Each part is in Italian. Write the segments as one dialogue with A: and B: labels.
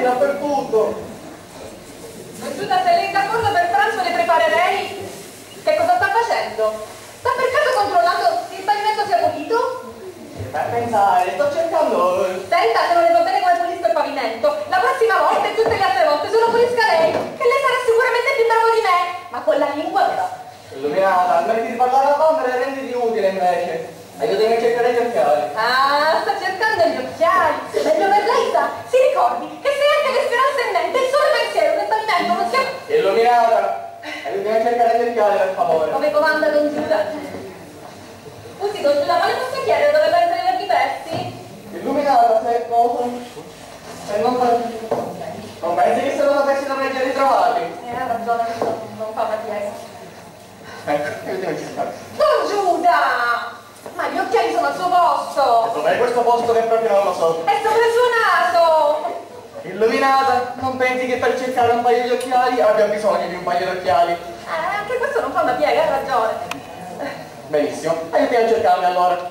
A: infatti dappertutto.
B: Don Giuda, se lei è d'accordo per pranzo le preparerei. Che cosa sta facendo? Sta per caso controllando se il pavimento sia pulito?
A: Per pensare, sto cercando...
B: Senta, se non le va bene come pulisco il pavimento, la prossima volta e tutte le altre volte se lo pulisca lei, che lei sarà sicuramente più bravo di me. Ma con la lingua però.
A: Illuminata, smetti di parlare a bambole e renditi utile invece. Aiutami a cercare gli occhiali.
B: Ah, sta cercando gli occhiali. Meglio per lei sa, si ricordi che se anche le speranze in mente, il solo pensiero del pavimento non sia...
A: Illuminata, aiutami a cercare gli occhiali per favore.
B: Come comanda Don Giuda? Scusi Don Giuda, ma le posso chiedere dove prende i verdi pezzi?
A: Illuminata, se cosa? Se non pensi che se non avessi dovrei già ritrovati?
B: Ha ragione, non fa pazienza.
A: Aiutami a cercare.
B: Don Giuda! Ma gli occhiali sono al suo posto!
A: Dov'è questo posto che proprio non lo so?
B: È sopra il suo naso!
A: Illuminata, non pensi che per cercare un paio di occhiali abbia bisogno di un paio di occhiali?
B: Anche questo non fa una piega, ha ragione.
A: Benissimo, aiutami a cercarli allora.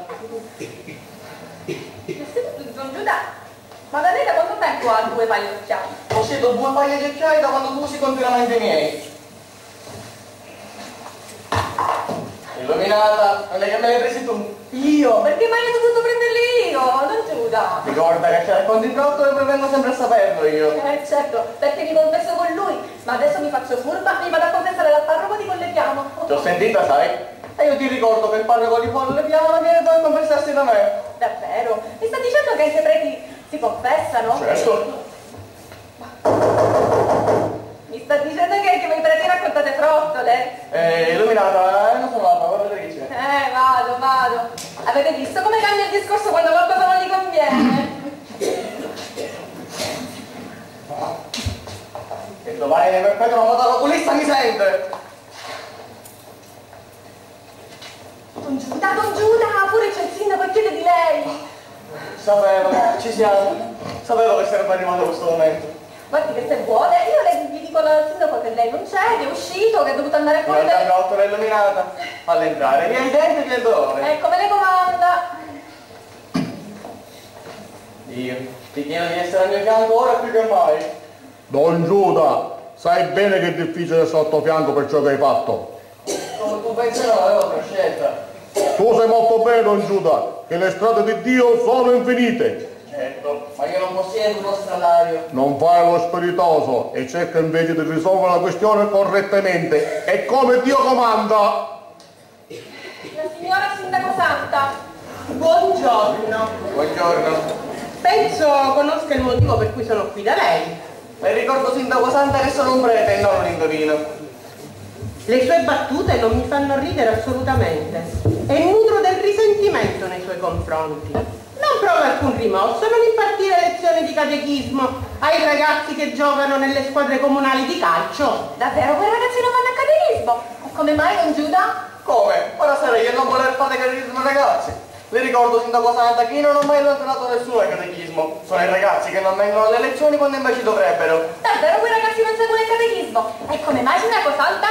B: Don Giuda, ma da lei da quanto tempo ha due paio di occhiali?
A: Possiedo due paia di occhiali da quando tu usi continuamente i miei. Illuminata, non è che me li hai presi tu?
B: Io? Perché mai ho dovuto prenderli io? Don Giuda!
A: Ricorda che ci racconti troppo e poi vengo sempre a saperlo io.
B: Certo, perché mi confesso con lui, ma adesso mi faccio furba, mi vado a confessare dal parroco di Collepiano.
A: Ti ho sentita, sai? E io ti ricordo che il parroco di Collepiano viene poi a confessarsi da me.
B: Davvero? Mi sta dicendo che anche i preti si confessano?
A: Certo.
B: Mi sta dicendo che anche voi preti raccontate frottole?
A: Illuminata, non sono là, guarda vedere chi c'è.
B: Vado. Avete visto come cambia il discorso quando qualcosa non gli conviene?
A: E domani nel perpetuo una moto all'oculista mi sente.
B: Don Giuda, pure c'è il sindaco e chiede di lei.
A: Sapevo, ci siamo. Sapevo che sarebbe arrivato questo momento.
B: Guardi che se vuole, io gli dico al sindaco che lei non c'è, che è uscito, che è dovuto andare fuori.
A: Non ti hanno fatto l'illuminata. All'entrare, vieni dentro e vieni dolore.
B: Come le comanda.
A: Io ti chiedo di essere al mio fianco ora più che mai.
C: Don Giuda, sai bene che è difficile essere al tuo fianco per ciò che hai fatto.
A: Tu pensi non avevo altra scelta.
C: Tu sai molto bene, Don Giuda, che le strade di Dio sono infinite.
A: Certo, ma io non possiedo uno stradario.
C: Non fai lo spiritoso e cerca invece di risolvere la questione correttamente e come Dio comanda.
B: La signora Sindaco Santa.
D: Buongiorno.
A: Buongiorno.
D: Penso conosca il motivo per cui sono qui da lei.
A: Le ricordo Sindaco Santa che sono un prete e non un indovino.
D: Le sue battute non mi fanno ridere assolutamente e nutro del risentimento nei suoi confronti. Non provo alcun rimorso non impartire lezioni di catechismo ai ragazzi che giocano nelle squadre comunali di calcio.
B: Davvero quei ragazzi non vanno a catechismo? E come mai, Don Giuda?
A: Come? Ora sarei io non voler fare catechismo ragazzi. Le ricordo Sindaco Santa che io non ho mai allontanato nessuno al catechismo. Sono i ragazzi che non vengono alle lezioni quando invece dovrebbero.
B: Davvero quei ragazzi non seguono il catechismo? E come mai, Sindaco Santa?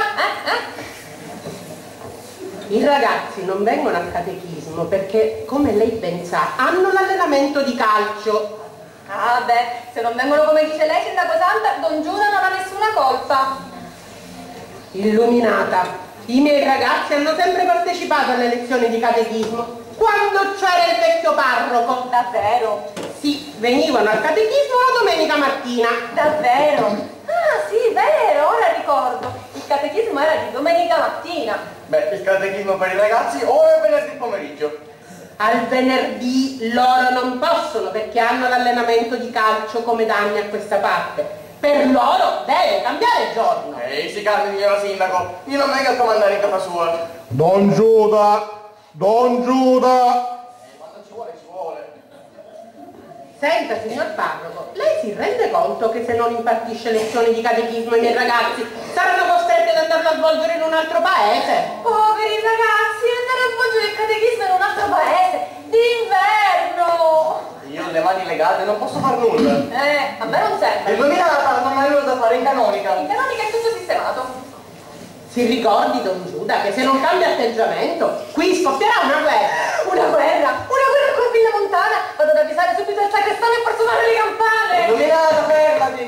D: I ragazzi non vengono al catechismo perché, come lei ben sa, hanno l'allenamento di calcio.
B: Ah beh, se non vengono come dice lei, Sindaco Santa, Don Giuda non ha nessuna colpa.
D: Illuminata, i miei ragazzi hanno sempre partecipato alle lezioni di catechismo quando c'era il vecchio parroco.
B: Davvero?
D: Sì, venivano al catechismo la domenica mattina.
B: Davvero? Ah sì, vero, ora ricordo. Il catechismo era di domenica mattina.
A: Beh, il catechismo per i ragazzi ora è venerdì pomeriggio.
D: Al venerdì loro non possono perché hanno l'allenamento di calcio come da anni a questa parte. Per loro deve cambiare giorno.
A: Ehi, si calmi, signora Sindaco. Io non vengo a comandare in casa sua.
C: Don Giuda! Don Giuda!
A: Quando ci vuole, ci vuole.
D: Senta, signor parroco, lei si rende conto che se non impartisce lezioni di catechismo ai miei ragazzi saranno costretti ad andarlo a svolgere in un altro paese?
B: Poveri ragazzi, andare a svolgere il catechismo in un altro paese, d'inverno!
A: Io ho le mani legate, non posso far nulla.
B: A me non serve.
A: Illuminata, non hai nulla da fare in canonica.
B: In canonica è tutto sistemato.
D: Si ricordi, Don Giuda, che se non cambia atteggiamento, qui scoppierà una guerra.
B: Una guerra con Villa Montana. Vado ad avvisare subito il sacrestano e far suonare le campane.
A: Illuminata, fermati.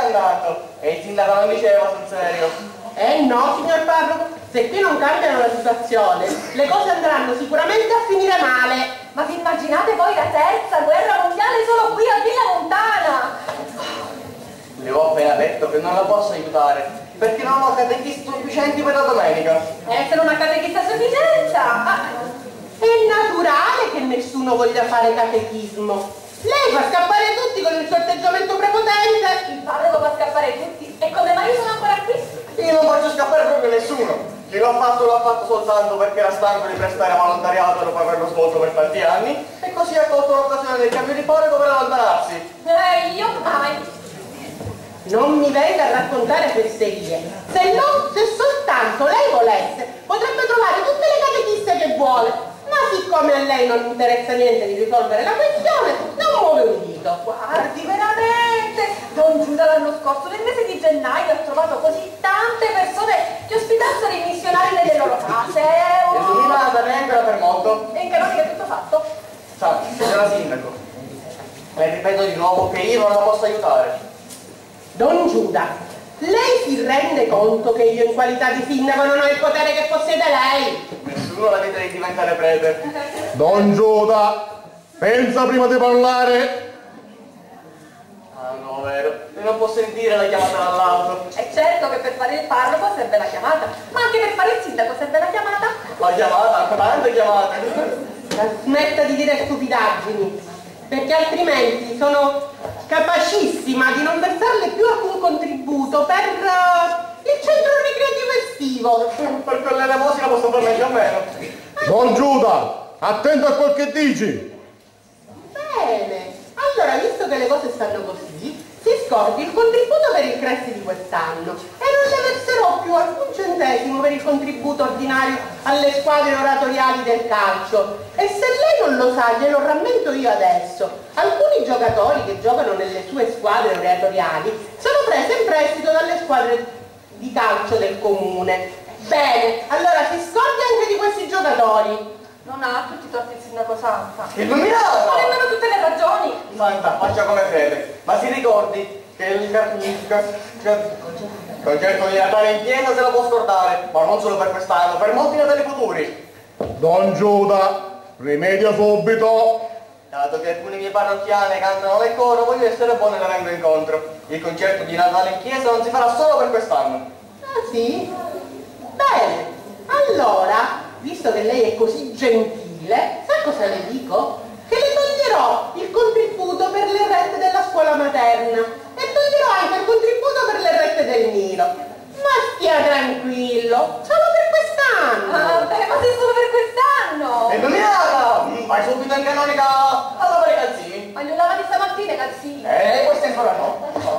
A: andando. E il sindaco non diceva sul serio.
D: No, signor parroco, se qui non cambiano la situazione, le cose andranno sicuramente a finire male.
B: Ma vi immaginate voi la terza guerra mondiale solo qui a Villa Montana?
A: Le ho appena detto che non la posso aiutare, perché non ho catechisti sufficienti per la domenica.
B: Se non ha catechista a sufficienza!
D: È naturale che nessuno voglia fare catechismo. Lei fa scappare tutti con il suo atteggiamento prepotente.
B: Il parroco fa scappare tutti. E come mai io sono ancora qui?
A: Io non faccio scappare proprio nessuno. Chi l'ha fatto soltanto perché era stanco di prestare volontariato dopo averlo svolto per tanti anni e così ha colto l'occasione del cambio di parroco per allontanarsi.
B: Io mai.
D: Non mi venga a raccontare fesserie. Se soltanto lei volesse, potrebbe trovare tutte le catechiste che vuole. Ma siccome a lei non interessa niente di risolvere la questione, non muove un dito.
B: Guardi, veramente! Don Giuda l'anno scorso, nel mese di gennaio, ha trovato così tante persone che ospitassero i missionari nelle loro case.
A: Illuminata neanche per molto.
B: E in canonica è tutto fatto.
A: Sa, signora sindaco, le ripeto di nuovo che io non la posso aiutare.
D: Don Giuda, lei si rende conto che io in qualità di sindaco non ho il potere che possiede lei?
A: Nessuno la vede di diventare prete.
C: Don Giuda, pensa prima di parlare.
A: Ah no, vero. Io non posso sentire la chiamata dall'alto.
B: È certo che per fare il parroco serve la chiamata, ma anche per fare il sindaco serve la chiamata.
A: La chiamata, tante chiamate.
D: Smetta di dire stupidaggini, perché altrimenti sono capacissima di non versarle più alcun contributo per il centro ricreativo estivo.
A: Per quell'elemosina posso farne anche a meno.
C: Don Giuda, attento a quel che dici.
D: Bene, allora visto che le cose stanno così, si scordi il contributo per il Cresti di quest'anno e non le verserò più alcun centesimo per il contributo ordinario alle squadre oratoriali del calcio. E se lei non lo sa, glielo rammento io adesso. Alcuni giocatori che giocano nelle sue squadre oratoriali sono presi in prestito dalle squadre di calcio del comune. Bene, allora si scordi anche di questi giocatori.
B: Non ha tutti i torti il sindaco Santa.
A: Illuminata!
B: Ma nemmeno tutte le ragioni.
A: Santa, faccia come crede, ma si ricordi che il concerto di Natale in chiesa se lo può scordare, ma non solo per quest'anno, per molti Natali futuri.
C: Don Giuda, rimedia subito.
A: Dato che alcuni miei parrocchiani cantano nel coro, voglio essere buono e le vengo incontro. Il concerto di Natale in chiesa non si farà solo per quest'anno.
D: Ah sì? Bene, allora, visto che lei è così gentile, sa cosa le dico? Che le toglierò il contributo per le rette della scuola materna e toglierò anche il contributo per le rette del Nilo. Ma stia tranquillo, solo per quest'anno.
B: Ah, beh, ma se solo per quest'anno.
A: Illuminata! Vai subito in canonica a lavare i calzini.
B: Ma li ho lavati stamattina i calzini.
A: Questo ancora no.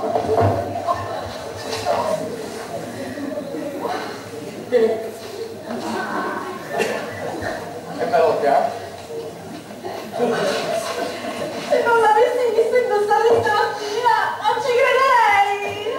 A: Che bell'occhia,
B: Se non l'avessi visto indossare stamattina, non ci crederei.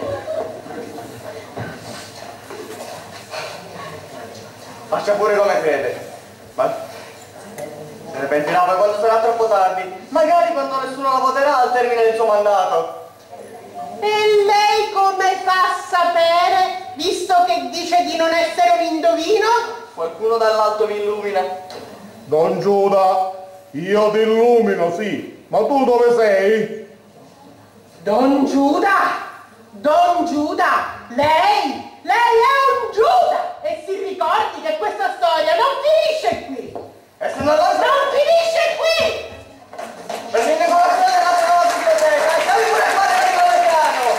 A: Faccia pure come crede. Ma se ne pentirà poi quando sarà troppo tardi. Magari quando nessuno la voterà al termine del suo mandato.
D: E lei come fa a sapere, visto che dice di non essere un indovino?
A: Qualcuno dall'alto mi illumina.
C: Don Giuda, io ti illumino, sì, ma tu dove sei?
D: Don Giuda! Don Giuda! Lei è un Giuda! E si ricordi che questa storia non finisce qui!
A: E se non lo sa,
D: Non finisce qui!
A: per l'indecorazione della nostra biblioteca, chiami pure qua del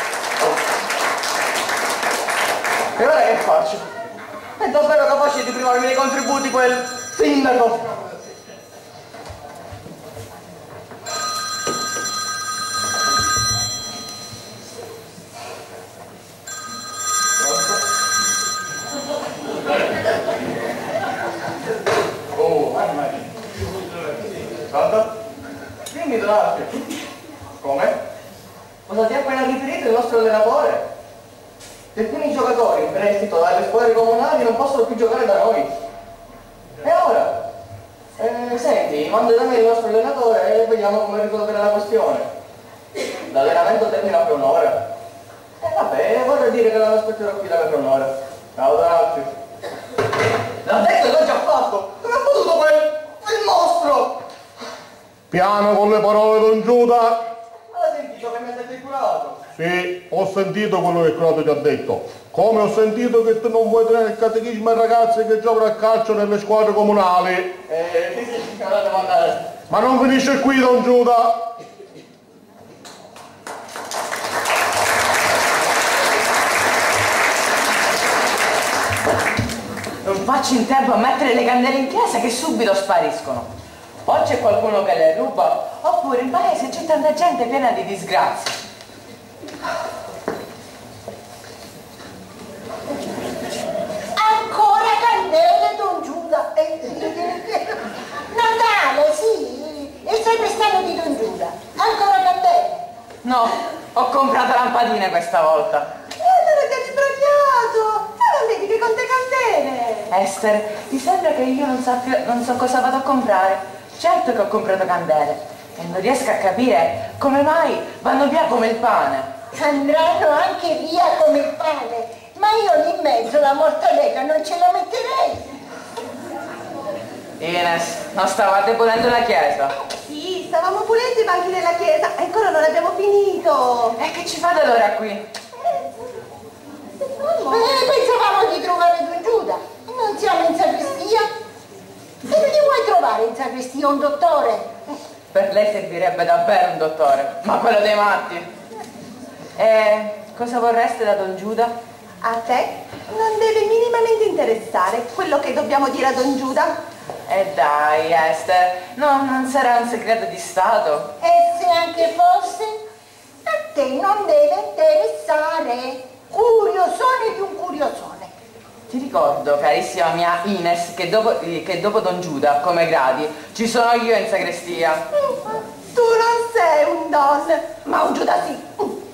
A: piano. E ora che faccio? È davvero capace di privarmi dei contributi quel sindaco? Oh, mamma mia. Pronto? Dimmi, Donatio. Come? Cosa ti ha appena riferito il nostro allenatore? Che alcuni giocatori in prestito dalle squadre comunali non possono più giocare da noi. E ora? Senti, manda da me il nostro allenatore e vediamo come risolvere la questione. L'allenamento termina per un'ora. Vabbè, vorrei dire che non aspetterò qui da per un'ora. Ciao, D'Alfio. L'ha detto e l'ho già fatto! Dove ha potuto quel mostro?
C: Piano con le parole, don Giuda.
A: Ma l'ha sentito che mi ha detto il curato?
C: Sì, ho sentito quello che il curato ti ha detto. Come ho sentito che tu non vuoi tenere il catechismo ai ragazzi che giocano a calcio nelle squadre comunali.
A: Sì, devo andare.
C: Ma non finisce qui, don Giuda.
E: Non faccio in tempo a mettere le candele in chiesa che subito spariscono. O c'è qualcuno che le ruba, oppure in paese c'è tanta gente piena di disgrazie.
F: Ancora candele, don Giuda. Natale, sì, è il sagrestano di don Giuda. Ancora candele.
E: No, ho comprato lampadine questa volta.
B: E allora ti hai sbagliato! Ma non vedi che conta candele!
E: Esther, ti sembra che io non so cosa vado a comprare? Certo che ho comprato candele e non riesco a capire come mai vanno via come il pane.
F: Andranno anche via come il pane, ma io lì in mezzo la mortadella non ce la metterei.
E: Ines, non stavate pulendo la chiesa?
B: Sì, stavamo pulendo i banchi della chiesa e ancora non abbiamo finito!
E: E che ci fate allora qui?
F: Pensavamo di trovare don Giuda, non siamo in sagrestia. Dove li vuoi trovare in sagrestia un dottore?
E: Per lei servirebbe davvero un dottore, ma quello dei matti. E cosa vorreste da don Giuda?
B: A te non deve minimamente interessare quello che dobbiamo dire a don Giuda.
E: E dai, Esther, no, non sarà un segreto di Stato?
F: E se anche fosse, a te non deve interessare. Curiosone di un curiosone.
E: Ti ricordo, carissima mia Ines, che dopo don Giuda, come gradi, ci sono io in sagrestia.
B: Tu non sei un don, ma un Giuda sì.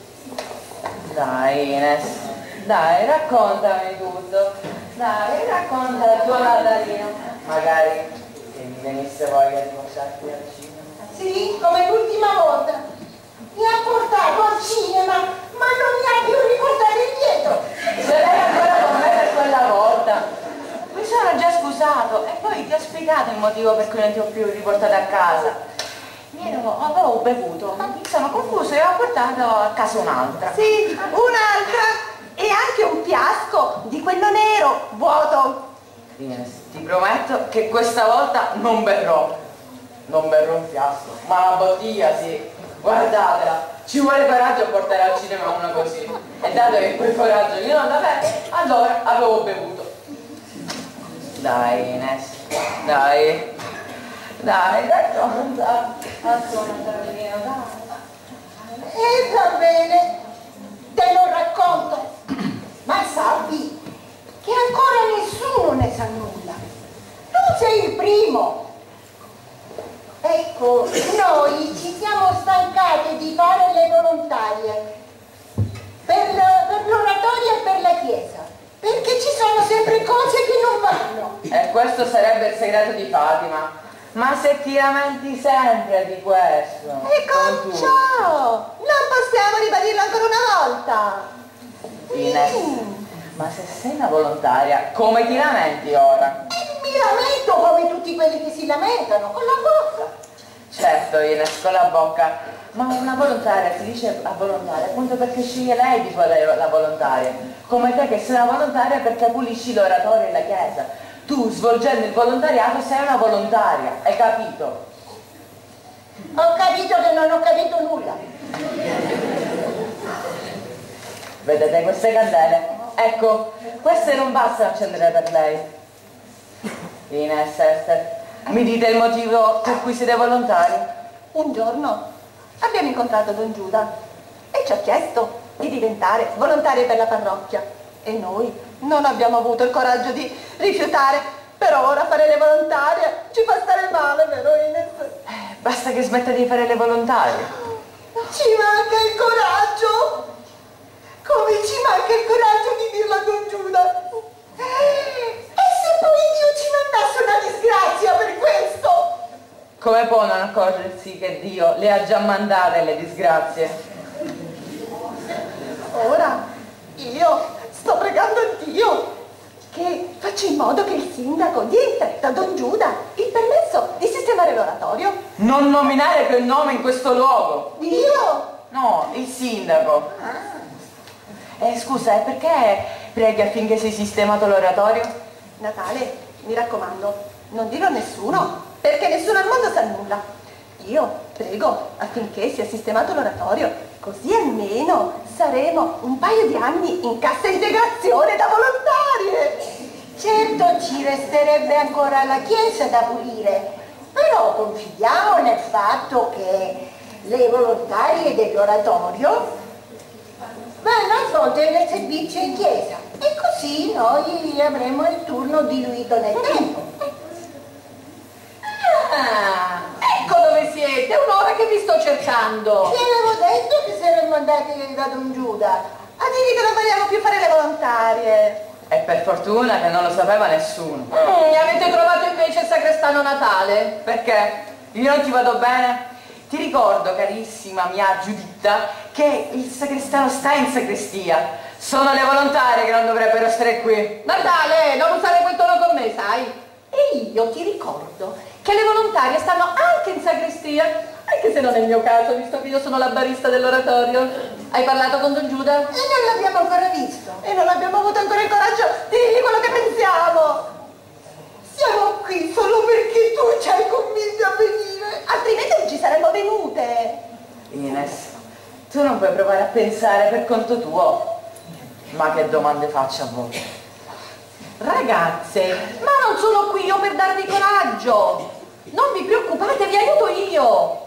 E: Dai, Ines, dai, raccontami tutto. Dai, racconta la tua Natalino. Magari che mi venisse voglia di portarti al cinema.
F: Sì, come l'ultima volta. Mi ha portato al cinema, ma non mi ha più riportato indietro.
E: Se lei ancora con me per quella volta. Mi sono già scusato e poi ti ho spiegato il motivo per cui non ti ho più riportato a casa. Avevo bevuto, mi sono confuso e ho portato a casa un'altra.
B: Sì, un'altra e anche un fiasco di quello nero, vuoto.
E: Ines, ti prometto che questa volta non berrò. Non berrò un fiasco, ma la bottiglia sì. Guardatela, ci vuole coraggio a portare al cinema una così. E dato che quel coraggio io non l'avevo, allora avevo bevuto. Dai Ines, dai, racconta.
F: E va bene, te lo racconto. Ma sappi che ancora nessuno ne sa nulla. Tu sei il primo. Ecco, noi ci siamo stancati di fare le volontarie per l'oratorio e per la chiesa, perché ci sono sempre cose che non vanno.
E: E questo sarebbe il segreto di Fatima. Ma se ti lamenti sempre di questo.
B: E con ciò non possiamo ribadirlo ancora una volta.
E: Ines, ma se sei una volontaria, come ti lamenti ora?
F: Mi lamento come tutti quelli che si lamentano, con la bocca.
E: Certo, Ines, con la bocca, ma una volontaria si dice a volontaria appunto perché sceglie lei di fare la volontaria, come te che sei una volontaria perché pulisci l'oratorio e la chiesa. Tu, svolgendo il volontariato, sei una volontaria, hai capito?
F: Ho capito che non ho capito nulla.
E: Vedete queste candele? Ecco, queste non bastano accendere per lei. Ines, Esther, mi dite il motivo per cui siete volontari?
B: Un giorno abbiamo incontrato don Giuda e ci ha chiesto di diventare volontari per la parrocchia e noi non abbiamo avuto il coraggio di rifiutare. Però ora fare le volontarie ci fa stare male, vero Ines?
E: Basta che smetta di fare le volontarie.
F: Ci manca il coraggio. Come ci manca il coraggio di dirlo a don Giuda. E se poi Dio ci mandasse una disgrazia per questo?
E: Come può non accorgersi che Dio le ha già mandate le disgrazie?
B: Ora Io sto pregando a Dio che faccia in modo che il sindaco dia in fretta a Don Giuda il permesso di sistemare l'oratorio.
E: Non nominare quel nome in questo luogo.
B: Io?
E: No, il sindaco. Scusa, perché preghi affinché sia sistemato l'oratorio?
B: Natale, mi raccomando, non dirlo a nessuno, perché nessuno al mondo sa nulla. Io prego affinché sia sistemato l'oratorio, così almeno saremo un paio di anni in cassa integrazione da volontarie.
F: Certo ci resterebbe ancora la chiesa da pulire, però confidiamo nel fatto che le volontarie dell'oratorio vanno a svolgere il servizio in chiesa e così noi avremo il turno diluito nel tempo.
B: Ah, ecco dove siete, è un'ora che vi sto cercando.
F: Ti avevo detto che saremmo andati da Don Giuda.
B: A dire che non vogliamo più fare le volontarie.
E: E per fortuna che non lo sapeva nessuno.
B: Avete trovato invece il sacrestano Natale?
E: Perché? Io non ti vado bene? Ti ricordo, carissima mia Giuditta, che il sacrestano sta in sacrestia. Sono le volontarie che non dovrebbero stare qui.
B: Natale, non usare quel tono con me, sai? E io ti ricordo che le volontarie stanno anche in sacrestia, anche se non è il mio caso, visto che io sono la barista dell'oratorio. Hai parlato con Don Giuda?
F: E non l'abbiamo ancora visto.
B: E non abbiamo avuto ancora il coraggio di dirgli quello che pensiamo.
F: Siamo qui solo perché tu ci hai convinto a venire.
B: Altrimenti non ci saremmo venute.
E: Ines, tu non puoi provare a pensare per conto tuo. Ma che domande faccio a voi?
B: Ragazze, ma non sono qui io per darvi coraggio. Non vi preoccupate, vi aiuto io.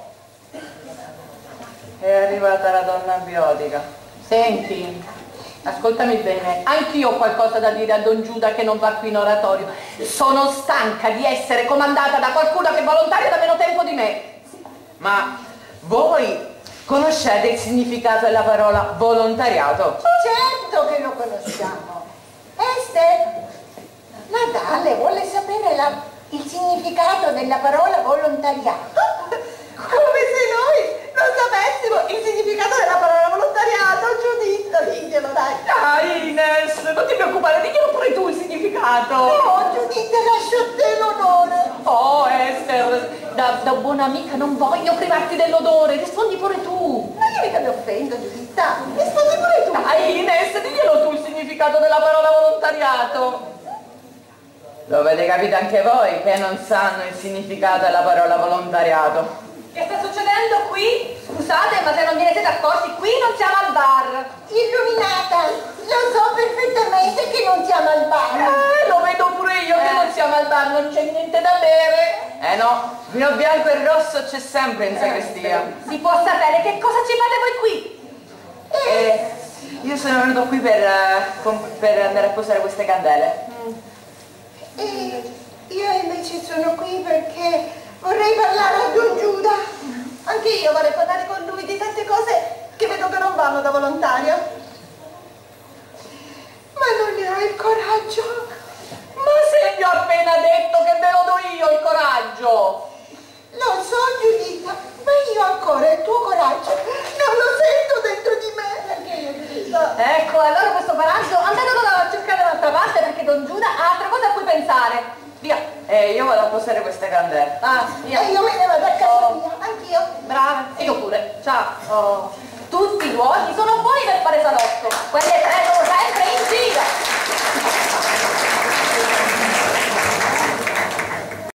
E: È arrivata la donna biotica.
B: Senti, ascoltami bene, anch'io ho qualcosa da dire a Don Giuda che non va qui in oratorio. Sono stanca di essere comandata da qualcuno che è volontario da meno tempo di me.
E: Ma voi conoscete il significato della parola volontariato?
F: Certo che lo conosciamo. Esther, Natale vuole sapere il significato della parola volontariato.
B: Come se noi non sapessimo il significato della parola volontariato, Giuditta, diglielo dai. Dai Ines, non ti preoccupare, diglielo pure tu il significato.
F: No, Giuditta, lascio a te l'onore.
B: Oh Esther, da buona amica non voglio privarti dell'odore, rispondi pure tu.
F: Ma io mica mi offendo, Giuditta. Rispondi pure tu.
B: Dai Ines, diglielo tu il significato della parola volontariato.
E: Lo avete capito anche voi che non sanno il significato della parola volontariato?
B: Che sta succedendo qui? Scusate, ma se non vi ne siete accorti, qui non siamo al bar.
F: Illuminata, lo so perfettamente che non siamo al bar.
B: Lo vedo pure io che non siamo al bar, non c'è niente da bere.
E: No, vino bianco e rosso c'è sempre in sacrestia.
B: Si può sapere che cosa ci fate voi qui?
E: Io sono venuto qui per andare a posare queste candele.
F: E io invece sono qui perché vorrei parlare a Don Giuda.
B: Anche io vorrei parlare con lui di tante cose che vedo che non vanno da volontaria.
F: Ma non ne hai il coraggio?
B: Ma se vi ho appena detto che ve lo do io il coraggio!
F: Lo so, Giuditta, ma io ancora il tuo coraggio non lo sento dentro di me. Perché io, Giuditta?
B: Ecco, allora questo coraggio andatelo a cercare dall'altra parte perché Don Giuda ha altre cose a cui pensare. Via!
E: Io vado a posare queste candele.
B: Via!
F: E io me ne vado a casa mia, anch'io.
B: Brava, e io pure. Ciao! Tutti gli uomini sono buoni per fare salotto. Quelle tre sono sempre in giro.